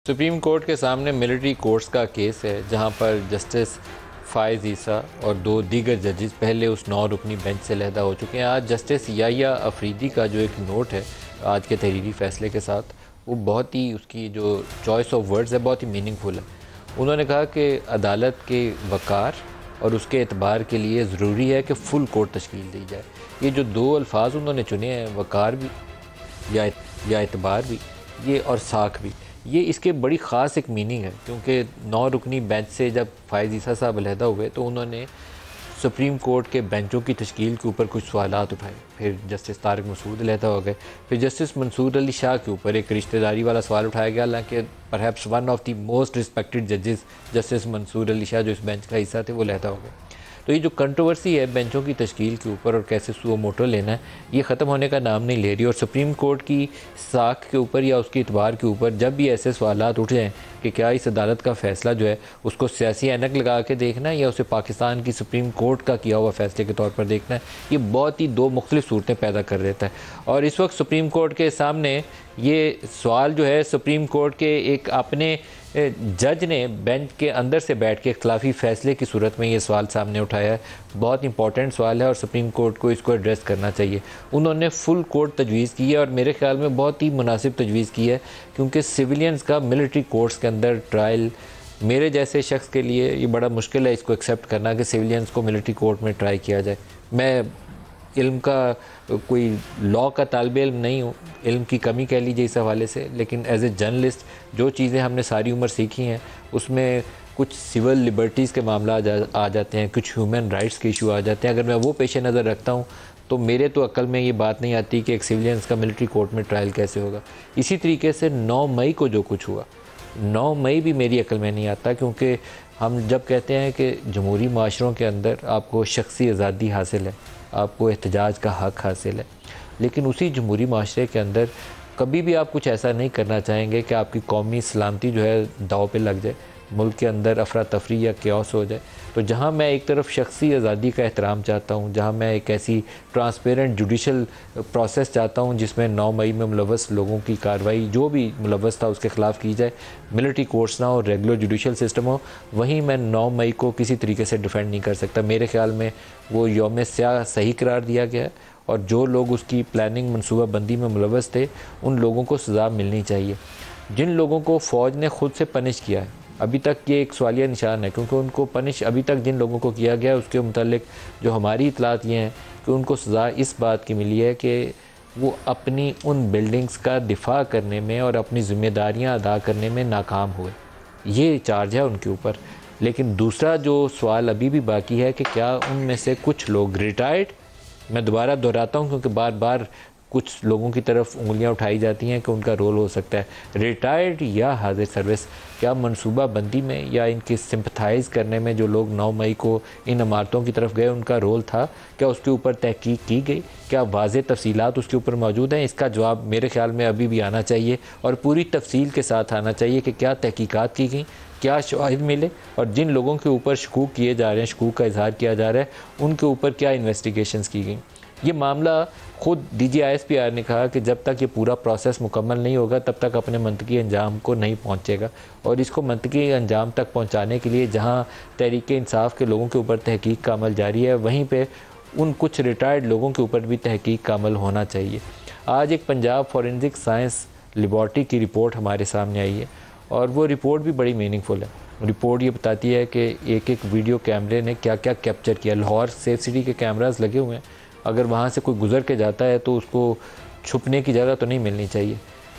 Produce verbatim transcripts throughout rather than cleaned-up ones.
Supreme court के सामने military courts का केस है जहां पर जस्टिस फायज़ ईसा और दो दीगर जजेस पहले उस नौ रुकनी बेंच से लहदा हो चुके हैं। आज जस्टिस याहिया अफरीदी का जो एक नोट है आज के तहरीरी फैसले के साथ, वो बहुत ही उसकी जो चॉइस ऑफ वर्ड्स है बहुत ही मीनिंगफुल है। उन्होंने कहा कि अदालत के वक़ार और उसके एतबार के लिए ज़रूरी है कि फ़ुल कोर्ट तश्कील दी जाए। ये जो दो अल्फाज उन्होंने चुने हैं, वक़ार भी या या एतबार भी, ये और साख भी, ये इसके बड़ी ख़ास एक मीनिंग है। क्योंकि नौ रुकनी बेंच से जब फायज़ ईसा साहब अलहदा हुए तो उन्होंने सुप्रीम कोर्ट के बेंचों की तश्कील के ऊपर कुछ सवालात उठाए। फिर जस्टिस तारिक मसूद अलहदा हो गए। फिर जस्टिस मंसूर अली शाह के ऊपर एक रिश्तेदारी वाला सवाल उठाया गया, हालांकि perhaps one of the most respected जजेस जस्टिस मंसूर अली शाह जो इस बेंच का हिस्सा थे वो अलहदा हो गए। तो ये जो कंट्रोवर्सी है बेंचों की तश्कील के ऊपर और कैसे सुओ मोटो लेना है, ये ख़त्म होने का नाम नहीं ले रही। और सुप्रीम कोर्ट की साख के ऊपर या उसके इतबार के ऊपर जब भी ऐसे सवालात उठ जाएँ कि क्या इस अदालत का फ़ैसला जो है उसको सियासी ऐनक लगा के देखना है या उसे पाकिस्तान की सुप्रीम कोर्ट का किया हुआ फ़ैसले के तौर पर देखना है, ये बहुत ही दो मुख्तलिफ सूरतें पैदा कर देता है। और इस वक्त सुप्रीम कोर्ट के सामने ये सवाल जो है सुप्रीम कोर्ट के एक अपने जज ने बेंच के अंदर से बैठ के इख्तलाफी फ़ैसले की सूरत में ये सवाल सामने उठाया है। बहुत इंपॉर्टेंट सवाल है और सुप्रीम कोर्ट को इसको एड्रेस करना चाहिए। उन्होंने फुल कोर्ट तजवीज़ की है और मेरे ख्याल में बहुत ही मुनासिब तजवीज़ की है, क्योंकि सिविलियंस का मिलिट्री कोर्ट्स के अंदर ट्रायल मेरे जैसे शख्स के लिए ये बड़ा मुश्किल है इसको एक्सेप्ट करना कि सिविलियंस को मिलिट्री कोर्ट में ट्राई किया जाए। मैं इल्म का कोई लॉ का तालिब इल्म नहीं हूँ, इल्म की कमी कह लीजिए इस हवाले से, लेकिन एज ए जर्नलिस्ट जो चीज़ें हमने सारी उम्र सीखी हैं उसमें कुछ सिविल लिबर्टीज़ के मामला आ, जा, आ जाते हैं, कुछ ह्यूमन राइट्स के इशू आ जाते हैं। अगर मैं वो पेश नज़र रखता हूँ तो मेरे तो अक्ल में ये बात नहीं आती कि एक सिविलियंस का मिलिट्री कोर्ट में ट्रायल कैसे होगा। इसी तरीके से नौ मई को जो कुछ हुआ, नौ मई भी मेरी अक्ल में नहीं आता, क्योंकि हम जब कहते हैं कि जमहूरी माशरों के अंदर आपको शख्सी आज़ादी हासिल है, आपको एहतजाज का हक़ हासिल है, लेकिन उसी जमहूरी माशरे के अंदर कभी भी आप कुछ ऐसा नहीं करना चाहेंगे कि आपकी कौमी सलामती जो है दाव पे लग जाए, मुल्क के अंदर अफरा तफरी या क्यास हो जाए। तो जहाँ मैं एक तरफ शख्सी आज़ादी का एहतराम चाहता हूँ, जहाँ मैं एक ऐसी ट्रांसपेरेंट जुडिशल प्रोसेस चाहता हूँ जिसमें नौ मई में मुलव्वस लोगों की कार्रवाई जो भी मुलव्वस था उसके ख़िलाफ़ की जाए, मिलिट्री कोर्ट्स ना हो, रेगुलर जुडिशल सिस्टम हो, वहीं मैं नौ मई को किसी तरीके से डिफेंड नहीं कर सकता। मेरे ख्याल में वो यौम स्याह सही करार दिया गया है और जो लोग उसकी प्लानिंग मनसूबा बंदी में मुलव्वस थे उन लोगों को सज़ा मिलनी चाहिए। जिन लोगों को फ़ौज ने ख़ुद से पनिश किया है, अभी तक ये एक सवालिया निशान है, क्योंकि उनको पनिश अभी तक जिन लोगों को किया गया है उसके मुतालिक जो हमारी इतलात ये हैं कि उनको सज़ा इस बात की मिली है कि वो अपनी उन बिल्डिंग्स का दिफा करने में और अपनी ज़िम्मेदारियां अदा करने में नाकाम हुए। ये चार्ज है उनके ऊपर। लेकिन दूसरा जो सवाल अभी भी बाकी है कि क्या उनमें से कुछ लोग रिटायर्ड, मैं दोबारा दोहराता हूँ क्योंकि बार बार कुछ लोगों की तरफ उंगलियां उठाई जाती हैं कि उनका रोल हो सकता है, रिटायर्ड या हाजिर सर्विस, क्या मनसूबा बंदी में या इनकी सिंपथाइज़ करने में जो लोग नौ मई को इन इमारतों की तरफ गए उनका रोल था, क्या उसके ऊपर तहकीक की गई, क्या वाज़ेह तफसीलात उसके ऊपर मौजूद हैं? इसका जवाब मेरे ख्याल में अभी भी आना चाहिए और पूरी तफसील के साथ आना चाहिए कि क्या तहकीकात की गई, क्या शवाहिद मिले और जिन लोगों के ऊपर शकूक किए जा रहे हैं, शकूक का इजहार किया जा रहा है, उनके ऊपर क्या इन्वेस्टिगेशंस की गई। ये मामला खुद D G I S P R ने कहा कि जब तक ये पूरा प्रोसेस मुकम्मल नहीं होगा तब तक अपने मंतकी अंजाम को नहीं पहुंचेगा और इसको मंतकी अंजाम तक पहुंचाने के लिए जहां तहरीक इंसाफ के लोगों के ऊपर तहकीक का अमल जारी है, वहीं पे उन कुछ रिटायर्ड लोगों के ऊपर भी तहकीक का अमल होना चाहिए। आज एक पंजाब फॉरेंसिक साइंस लेबॉर्ट्री की रिपोर्ट हमारे सामने आई है और वो रिपोर्ट भी बड़ी मीनिंगफुल है। रिपोर्ट ये बताती है कि एक एक वीडियो कैमरे ने क्या क्या कैप्चर किया। लाहौर सेफ सिटी के कैमरास लगे हुए हैं, अगर वहाँ से कोई गुज़र के जाता है तो उसको छुपने की जगह तो नहीं मिलनी चाहिए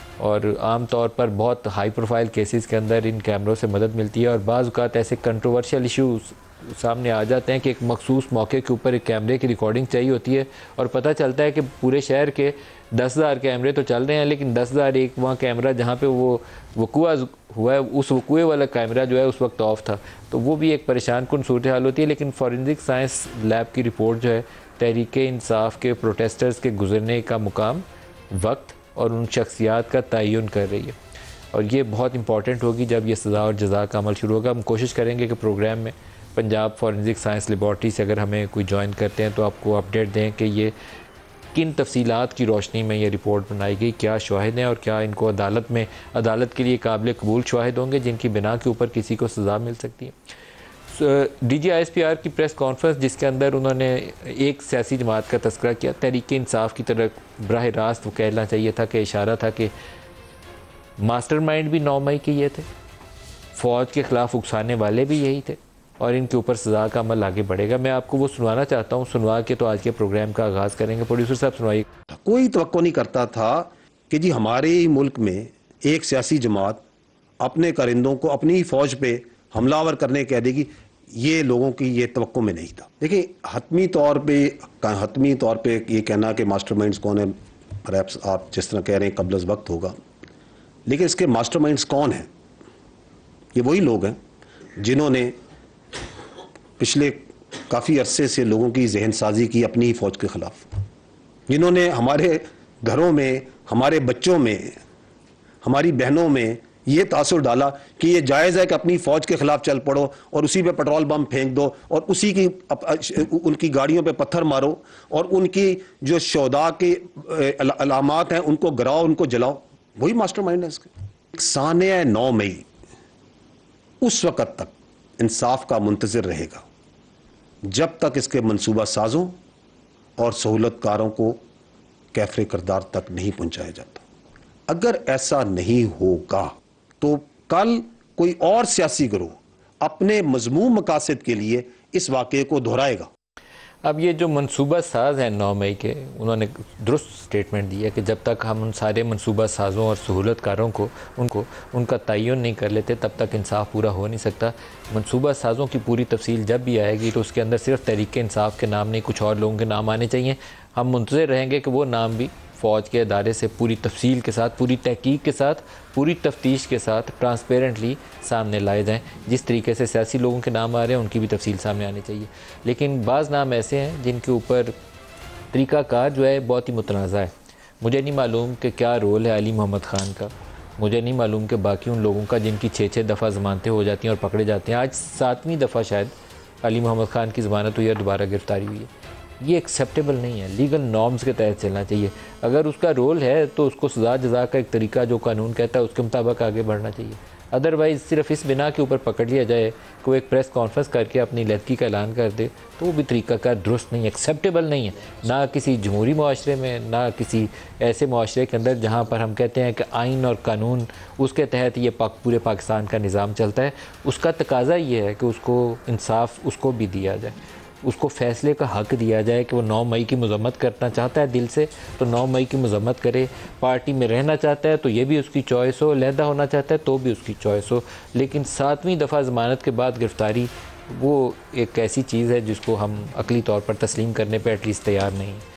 और आम तौर पर बहुत हाई प्रोफाइल केसेस के अंदर इन कैमरों से मदद मिलती है और बाज़ औक़ात ऐसे कंट्रोवर्शियल इशूज़ सामने आ जाते हैं कि एक मखसूस मौके के ऊपर एक कैमरे की रिकॉर्डिंग चाहिए होती है और पता चलता है कि पूरे शहर के दस हज़ार कैमरे तो चल रहे हैं, लेकिन दस हज़ार एक वहाँ कैमरा जहाँ पे वो वक़ुआ हुआ है उस वक़ुए वाला कैमरा जो है उस वक्त ऑफ था। तो वो भी एक परेशान कुन सूरत हाल होती है। लेकिन फॉरेंसिक साइंस लैब की रिपोर्ट जो है तहरीक इंसाफ के प्रोटेस्टर्स के गुजरने का मुकाम, वक्त और उन शख्सियात का तयन कर रही है और ये बहुत इंपॉर्टेंट होगी जब ये सज़ा और जज़ा का अमल शुरू होगा। हम कोशिश करेंगे कि प्रोग्राम में पंजाब फॉरेंसिक साइंस लेबॉर्ट्री से अगर हमें कोई ज्वाइन करते हैं तो आपको अपडेट दें कि ये किन तफसीलात की रोशनी में ये रिपोर्ट बनाई गई, क्या शवाहिद हैं और क्या इनको अदालत में अदालत के लिए काबिल कबूल शवाहिद होंगे जिनकी बिना के ऊपर किसी को सज़ा मिल सकती है। D G I S P R की प्रेस कॉन्फ्रेंस जिसके अंदर उन्होंने एक सियासी जमात का तस्करा किया, तहरीक इंसाफ की तरफ बराह रास्त वो कहना चाहिए था कि इशारा था कि मास्टरमाइंड भी नौ मई के ये थे, फ़ौज के ख़िलाफ़ उकसाने वाले भी यही थे और इनके ऊपर सज़ा का अमल आगे बढ़ेगा। मैं आपको वो सुनवाना चाहता हूँ, सुनवा के तो आज के प्रोग्राम का आगाज़ करेंगे। प्रोड्यूसर साहब सुनवाइए। कोई तवक्को नहीं करता था कि जी हमारे ही मुल्क में एक सियासी जमात अपने कारिंदों को अपनी ही फ़ौज पे हमलावर करने कह देगी, ये लोगों की ये तवक्को में नहीं था। देखिए, हतमी तौर पे हतमी तौर पे ये कहना कि मास्टरमाइंड्स कौन है, परहैप्स आप जिस तरह कह रहे हैं कबल अज़ वक्त होगा, लेकिन इसके मास्टरमाइंड्स कौन हैं? ये वही लोग हैं जिन्होंने पिछले काफ़ी अरसे से लोगों की जहन साजी की अपनी ही फ़ौज के ख़िलाफ़, जिन्होंने हमारे घरों में, हमारे बच्चों में, हमारी बहनों में ये तासुर डाला कि ये जायज़ है कि अपनी फ़ौज के ख़िलाफ़ चल पड़ो और उसी पे पेट्रोल बम फेंक दो और उसी की उनकी गाड़ियों पे पत्थर मारो और उनकी जो शोदा के अलामात हैं उनको गिराओ, उनको जलाओ। वही मास्टरमाइंड है इसके। साने नौ मई उस वक़्त तक इंसाफ का मुंतज़िर रहेगा जब तक इसके मंसूबा साजों और सहूलतकारों को कैफ़रे किरदार तक नहीं पहुंचाया जाता। अगर ऐसा नहीं होगा तो कल कोई और सियासी गिरोह अपने मज़मूम मकासद के लिए इस वाक़े को दोहराएगा। अब ये जो मनसूबा साज हैं नौ मई के, उन्होंने दुरुस्त स्टेटमेंट दी है कि जब तक हम उन सारे मनसूबा साजों और सहूलतकारों को उनको उनका तयन नहीं कर लेते तब तक इंसाफ पूरा हो नहीं सकता। मनसूबा साजों की पूरी तफसील जब भी आएगी तो उसके अंदर सिर्फ तहरीक इंसाफ के नाम नहीं, कुछ और लोगों के नाम आने चाहिए। हम मुंतज़िर रहेंगे कि वो नाम भी फ़ौज के अदारे से पूरी तफसील के साथ, पूरी तहकीक के साथ, पूरी तफ्तीश के साथ ट्रांसपेरेंटली सामने लाए जाएँ। जिस तरीके से सियासी लोगों के नाम आ रहे हैं उनकी भी तफसील सामने आनी चाहिए। लेकिन बाज़ नाम ऐसे हैं जिनके ऊपर तरीक़ाकार जो है बहुत ही मुतनाज़ा है। मुझे नहीं मालूम कि क्या रोल है अली मोहम्मद ख़ान का, मुझे नहीं मालूम कि बाकी उन लोगों का जिनकी छः छः दफ़ा ज़मानतें हो जाती हैं और पकड़े जाते हैं। आज सातवीं दफ़ा शायद अली मोहम्मद ख़ान की ज़मानत हुई है, दोबारा गिरफ़्तारी हुई है। ये एक्सेप्टेबल नहीं है, लीगल नॉर्म्स के तहत चलना चाहिए। अगर उसका रोल है तो उसको सज़ा जज़ा का एक तरीका जो कानून कहता है उसके मुताबिक आगे बढ़ना चाहिए। अदरवाइज़ सिर्फ इस बिना के ऊपर पकड़ लिया जाए कि वो एक प्रेस कॉन्फ्रेंस करके अपनी लड़की का ऐलान कर दे तो वो भी तरीका का दुरुस्त नहीं है, एक्सेप्टेबल नहीं है, ना किसी जमहूरी माशरे में, ना किसी ऐसे माशरे के अंदर जहाँ पर हम कहते हैं कि आइन और कानून उसके तहत ये पाक पूरे पाकिस्तान का निज़ाम चलता है। उसका तकाज़ा ये है कि उसको इंसाफ उसको भी दिया जाए, उसको फ़ैसले का हक़ दिया जाए कि वो नौ मई की मज़म्मत करना चाहता है दिल से तो नौ मई की मज़म्मत करे, पार्टी में रहना चाहता है तो ये भी उसकी चॉइस हो, अलहदा होना चाहता है तो भी उसकी चॉइस हो। लेकिन सातवीं दफ़ा ज़मानत के बाद गिरफ़्तारी वो एक ऐसी चीज़ है जिसको हम अक़ली तौर पर तस्लीम करने पर एटलीस्ट तैयार नहीं।